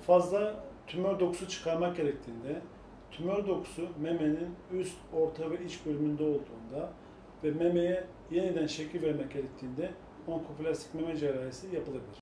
fazla tümör dokusu çıkarmak gerektiğinde, tümör dokusu memenin üst, orta ve iç bölümünde olduğunda ve memeye yeniden şekil vermek gerektiğinde onkoplastik meme cerrahisi yapılabilir.